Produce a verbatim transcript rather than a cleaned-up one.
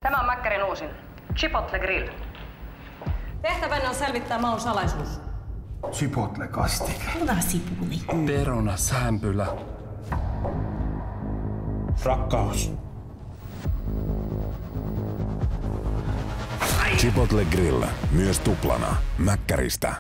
Tämä on Mäkkärin uusin. Chipotle Grill. Tehtävänne on selvittää maun salaisuus. Chipotle-kastike. Punasipuli. Perunasämpylä. Rakkaus. Chipotle Grill. Myös tuplana. Mäkkäristä.